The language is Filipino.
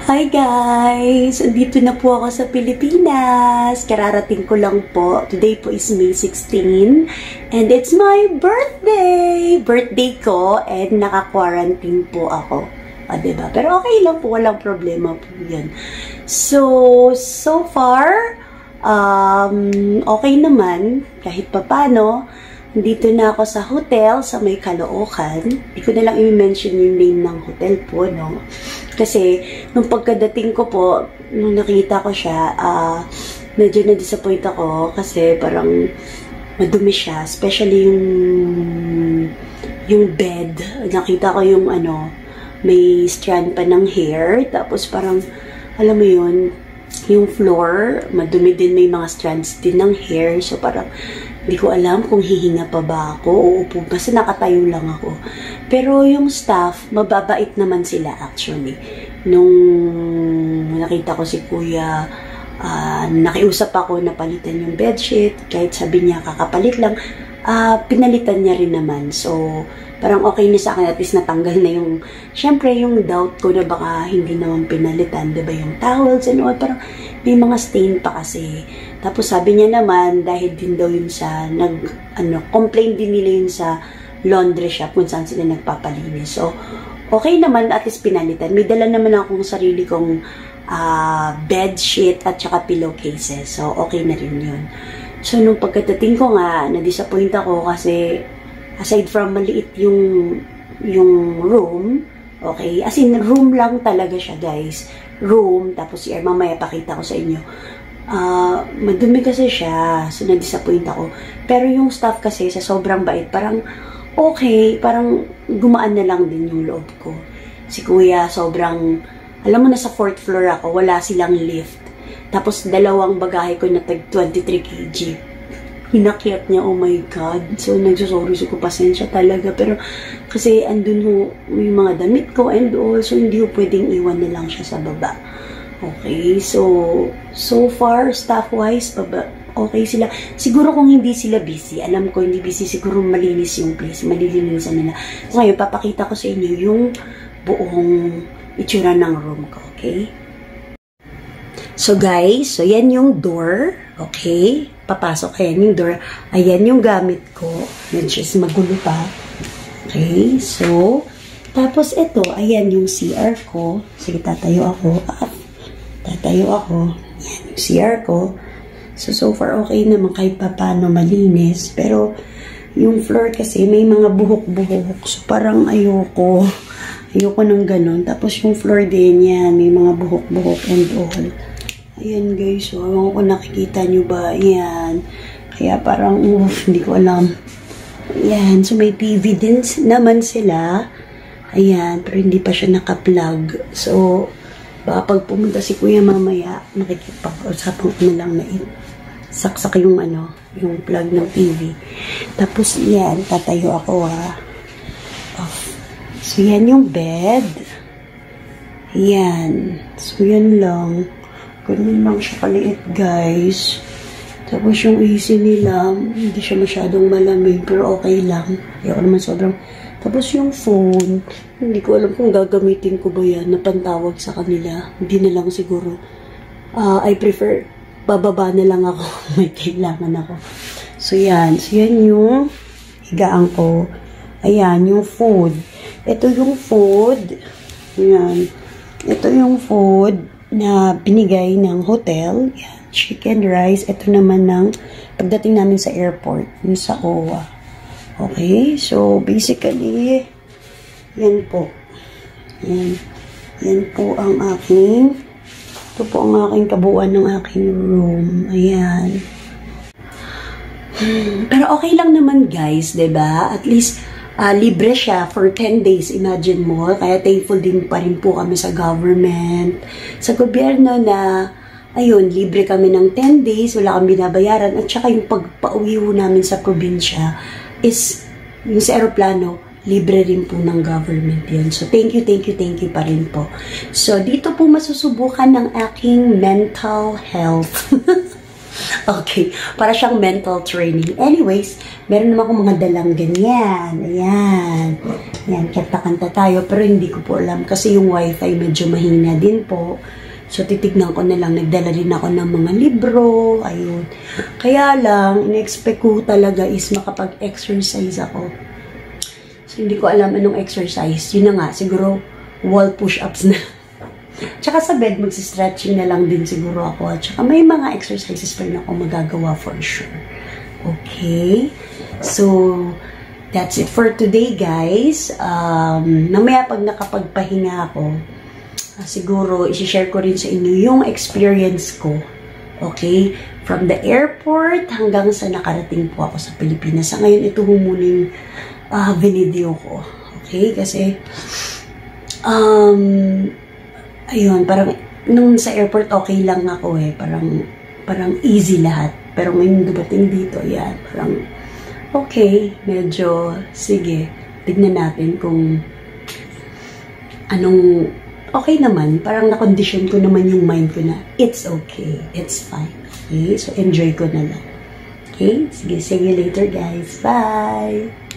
Hi guys! Andito na po ako sa Pilipinas. Kararating ko lang po. Today po is May 16 and it's my birthday! Birthday ko and naka-quarantine po ako. Diba? Pero okay lang po. Walang problema po yan. So far, okay naman. Kahit papano. Dito na ako sa hotel sa may Caloocan. Hindi ko na lang i-mention yung name ng hotel po, no? Kasi, nung pagkadating ko po, nung nakita ko siya, medyo na-disappoint ako kasi parang madumi siya. Especially yung bed. Nakita ko yung may strand pa ng hair. Tapos parang, alam mo yun, yung floor, madumi din, may mga strands din ng hair. So parang, hindi ko alam kung hihinga pa ba ako o upo. Kasi nakatayo lang ako. Pero yung staff, mababait naman sila actually. Nung nakita ko si Kuya, nakiusap ako na palitan yung bedsheet. Kahit sabi niya kakapalit lang, pinalitan niya rin naman. So, parang okay na sa akin. At least natanggal na yung, syempre yung doubt ko na baka hindi naman pinalitan. Diba yung towels and all. Parang may mga stain pa kasi. Tapos sabi niya naman, dahil din daw yun sa, complain din nila yun sa laundry shop kung saan sila nagpapalinis. So, okay naman, at least pinalitan. May dala naman akong sarili kong bed sheet at saka pillowcases. So, okay na rin yun. So, nung pagkatating ko nga, na-disappoint ako kasi aside from maliit yung room, okay? As in, room lang talaga siya, guys. Room, tapos mamaya pakita ko sa inyo. Madumi kasi siya, so na-disappoint ako. Pero yung staff kasi sa sobrang bait, parang okay, parang gumaan na lang din yung loob ko. Si Kuya, sobrang, alam mo na sa 4th floor ako, wala silang lift. Tapos dalawang bagahe ko na tag 23 kg. Hinakyat niya, oh my God. So nagsusorry ko, pasensya talaga. Pero kasi andun yung mga damit ko and all, so hindi ko pwedeng iwan na lang siya sa baba. Okay, so far, staff-wise, okay sila. Siguro kung hindi sila busy, alam ko hindi busy, siguro malinis yung place, malilinisan nila. So ngayon, papakita ko sa inyo yung buong itsura ng room ko, okay? So guys, so yan yung door, okay? Papasok, ayan yung door. Ayan yung gamit ko. Medyo magulo pa. Okay, so, tapos ito, ayan yung CR ko. Sige, tatayo ako. Tatayo ako. Yan, yung CR ko. So far, okay naman kahit pa paano malinis. Pero, yung floor kasi may mga buhok-buhok. So, parang ayoko. Ayoko ng ganun. Tapos, yung floor din yan. May mga buhok-buhok and all. Ayan, guys. So, ewan ko nakikita nyo ba? Ayan. Kaya parang, hindi ko alam. Ayan. So, may PV din naman sila. Ayan. Pero hindi pa siya naka-plug. So, baka pag pumunta si Kuya mamaya, makikipag-usapan ko na lang na saksak yung yung plug ng TV. Tapos, yan, tatayo ako off. So, yan yung bed. Yan. So, yan lang. Ganun lang siya kaliit, guys. Tapos, yung AC nila, hindi siya masyadong malamig, pero okay lang. Ayoko naman sobrang. Tapos, yung phone, hindi ko alam kung gagamitin ko ba yan na pantawag sa kanila. Hindi na lang siguro. I prefer, bababa na lang ako. May kailangan ako. So, yan. So, yan yung higaan ko. Ayan, yung food. Ito yung food. Ayan. Ito yung food na binigay ng hotel. Yan. Chicken, rice. Ito naman ng pagdating namin sa airport. Yung sa OWA. Okay? So, basically, yan po. Yan po ang aking, ito po ang aking kabuuan ng aking room. Ayan. Pero okay lang naman, guys, diba? At least, libre siya for 10 days, imagine mo. Kaya thankful din pa rin po kami sa government, sa gobyerno na, ayun, libre kami ng 10 days, wala kami binabayaran. At saka yung pagpauwi namin sa probinsya is, yung sa aeroplano, libre rin po ng government yun. So, thank you pa rin po. So, dito po masusubukan ng aking mental health. Okay, para siyang mental training. Anyways, meron naman akong mga dalang ganyan. Ayan. Yan, kanta-kanta tayo, pero hindi ko po alam kasi yung wifi medyo mahina din po. So, titignan ko na lang, nagdala rin ako ng mga libro, ayun. Kaya lang, in-expect ko talaga is makapag-exercise ako. So, hindi ko alam anong exercise. Yun na nga, siguro, wall push-ups na. Tsaka sa bed, magsi-stretching na lang din siguro ako. Tsaka may mga exercises pa rin ako magagawa for sure. Okay? So, that's it for today, guys. Namaya pag nakapagpahinga ako, siguro, isi-share ko rin sa inyo yung experience ko. Okay? From the airport hanggang sa nakarating po ako sa Pilipinas. Sa ngayon, ito muna yung video ko. Okay? Kasi, ayun, parang, nung sa airport, okay lang ako eh. Parang easy lahat. Pero ngayon dumating dito, yan, parang, okay, medyo, sige, tignan natin kung anong, okay naman, parang na-condition ko naman yung mind ko na, it's okay, it's fine, okay? So, enjoy ko na lang. Okay? Sige, see you later, guys. Bye!